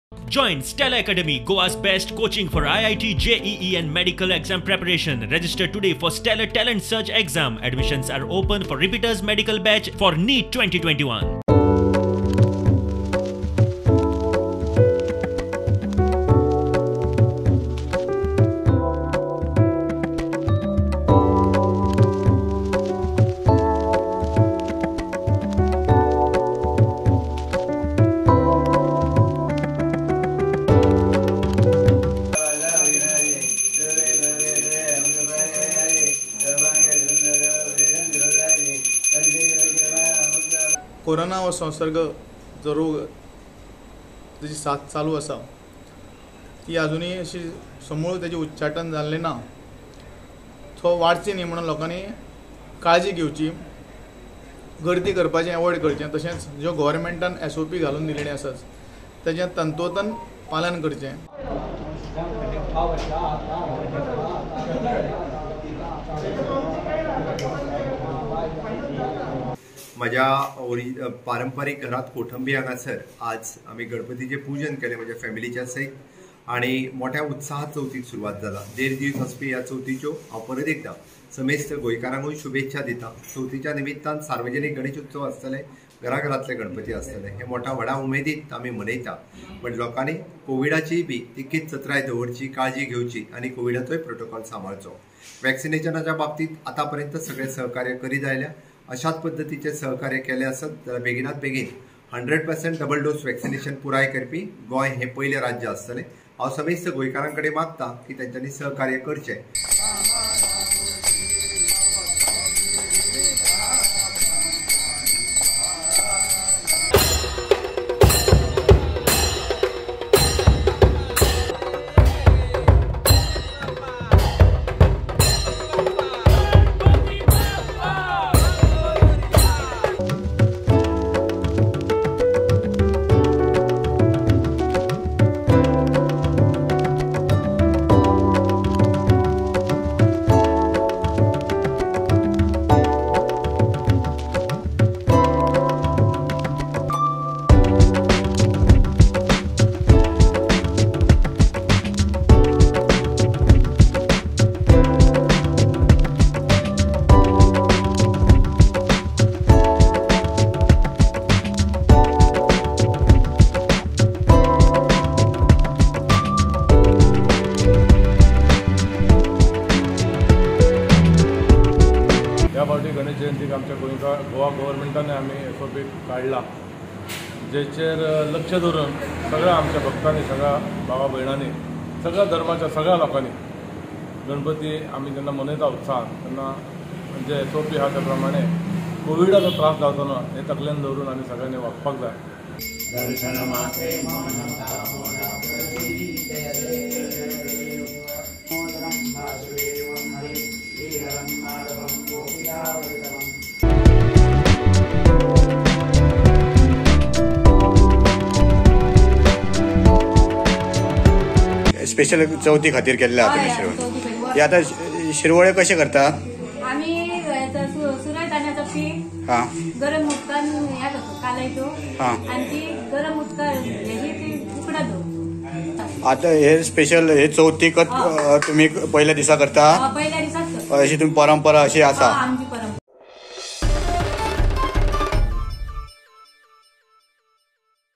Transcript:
Join Stella Academy, Goa's best coaching for IIT, JEE and medical exam preparation. Register today for Stellar Talent Search exam. Admissions are open for repeaters medical batch for NEET 2021. Corona हो संसर्ग जो रोग जी साथ चालू आसा ती अजूनही अशी समूळ त्याचे उच्चाटन जाल्ले ना. तो वाडची न्ही म्हणून लोकांनी काळजी घेवची, गर्दी करपाचें अवॉयड करचें. तशेंच ज्यो गव्हर्मेंटान SOP घालून दिलेली आसात तेजें तंतोतंत पालन करचें. माझ्या पारंपरिक घरात कोठंबी हांगासर आज आम्ही गणपतीचे पूजन केले माझ्या फॅमिलीच्या सयत आणि मोठ्या उत्साहात चवथीक सुरवात जाला. 1.5 दीस वचपी ह्या चवथीच्यो हांव परत एकदा समेस्त गोंयकारांकूय शुभेच्छा दिता. चवथीच्या निमित्तान सार्वजनीक गणेश उत्सव आसतले, घराघरातले गणपती आसतले. हे मोठ्या व्हडा उमेदीत आमी मनयता. पण लोकांनी कोविडाची बी तितकीच जतराय दवरची, काळजी घेवची आणि कोविडाचोय प्रोटोकॉल सांबाळचो. वॅक्सिनेशनाच्या बाबतीत आतापर्यंत सगळे सहकार्य करीत आयल्या. अशाच पद्धतीचे सहकार्य केले असत जाल्यार बेगिनात बेगीन 100% डबल डोस वॅक्सिनेशन पुराय करपी गोंय हे पयले राज्य आसतलें. हांव समेस्त गोंयकारां कडेन मागता की तेंच्यांनी सहकार्य करचें. ह्या फावटी गणेश जयंतीक आमच्या गोवा गव्हर्मेंटाने आम्ही SOP काढला, जेचेर लक्ष धरून सगळ्या आमच्या भक्तांनी, सगळ्या भावा भयणांनी, सगळ्या धर्माच्या सगळ्या लोकांनी गणपती आम्ही जेन्ना मनयता उत्साहान तेन्ना जे SOP हा त्या प्रमाणे कोविडाचो त्रास जावचो ना हे तकलेन दवरून आनी सगळ्यांनी वागपाक जाय. स्पेशल चवथी खातीर केल्ले आहा तुमी शिरवळे. हे आतां शिरवळे कशे करता? आम्ही सुरय तांदळाचं पीठ गरम उदकान हे करतो कालयतो आणि ती गरम उदका ती उकडा दो. आता हे स्पेशल हे चवथीक तुम्ही पहिल्या दिसा करता? पहिल्या दिसाच अशी तुम्ही परंपरा अशी आसा?